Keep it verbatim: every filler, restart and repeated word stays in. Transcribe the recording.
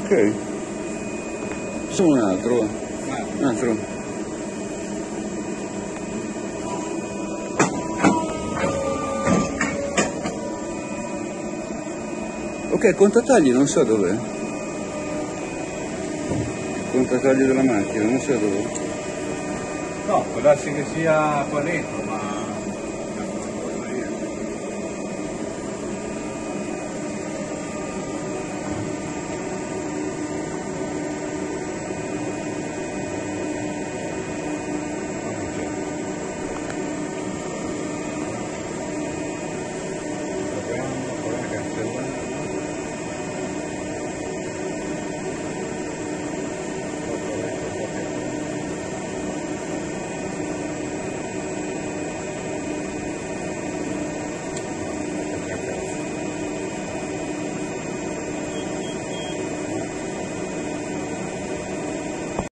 Ok. Facciamo un altro, va. Un altro. Ok, contatagli non so dov'è. Contatagli della macchina, non so dov'è. No, può darsi che sia qua dentro, ma